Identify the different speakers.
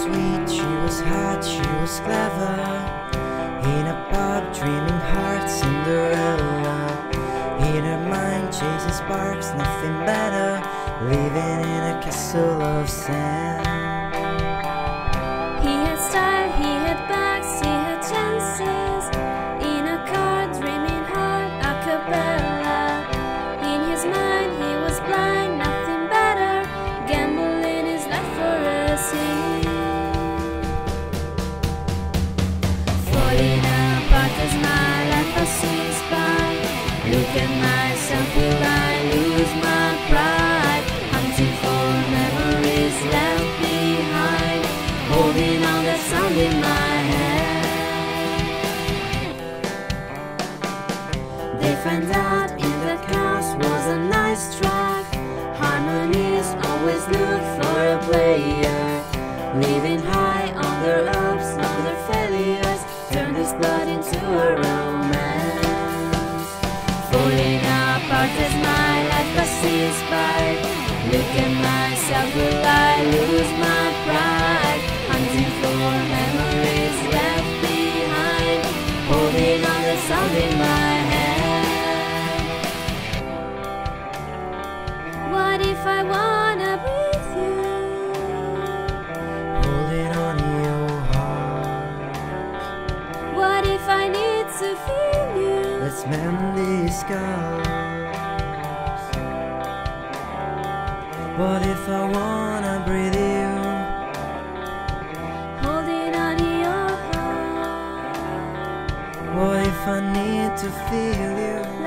Speaker 1: sweet, she was hot, she was clever. In a pub, dreaming heart, Cinderella. In her mind, chases sparks, nothing better. Living in a castle of sand.
Speaker 2: He had style, he had bags, he had chances. In a car, dreaming hard, acapella. In his mind, he was blind, nothing better. Gambling his life for a scene. Falling apart as my life passes by. Look at myself, will I lose my pride? Hunting for memories left behind, holding on that sound in my head. They found out in the cast was a nice track. Armonies always look for a player. Living high on their ups, on their failures, turn his blood into a romance. Falling apart as my life passes by. Look at myself, will I lose my pride? Hunting for memories left behind, holding on the sound in my head. What if I wanna breathe you?
Speaker 1: Holding on to your heart.
Speaker 2: What if I need to feel you?
Speaker 1: Let's mend these scars. What if I wanna breathe you?
Speaker 2: Holding on to your heart.
Speaker 1: What if I need to feel you?